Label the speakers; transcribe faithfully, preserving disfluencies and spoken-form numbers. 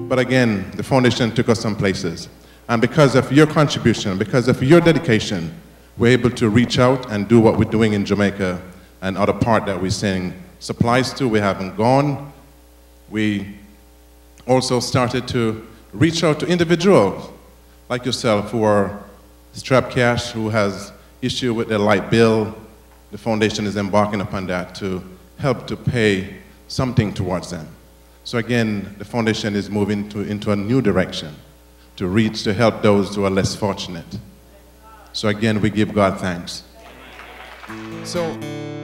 Speaker 1: But again, the foundation took us some places. And because of your contribution, because of your dedication, we're able to reach out and do what we're doing in Jamaica and other part that we're sending supplies to. We haven't gone. We also started to reach out to individuals like yourself who are strapped cash, who has issue with their light bill. The foundation is embarking upon that to help to pay something towards them. So again, the foundation is moving to, into a new direction to reach, to help those who are less fortunate. So again, we give God thanks. So.